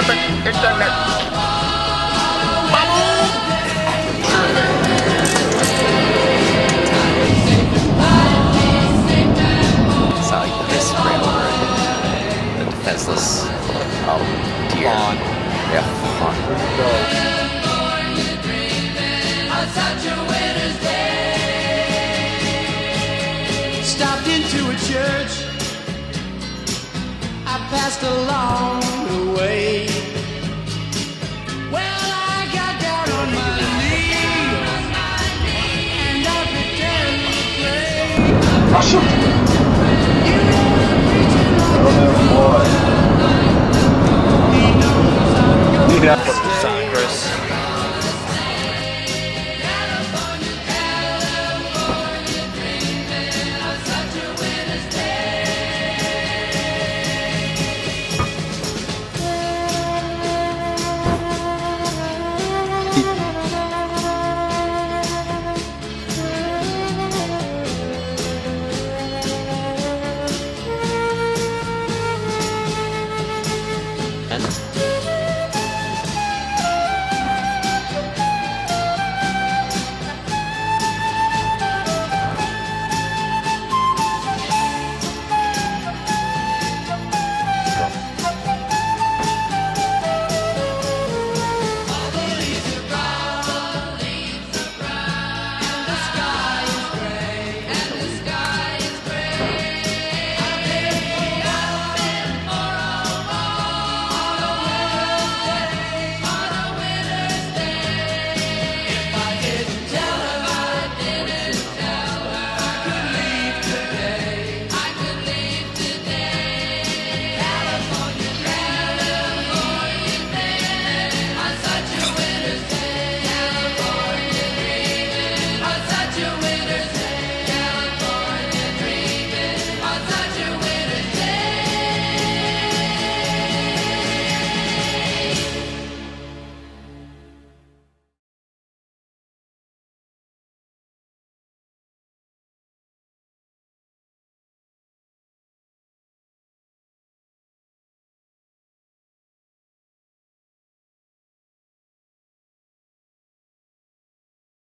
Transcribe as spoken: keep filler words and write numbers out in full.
Pacific Internet. It's not like Chris ran over the defenseless um, deer. Fawn. Yeah, fawn. Stopped into a church. I passed along the way. Well, I got down on my knees and I pretended to pray.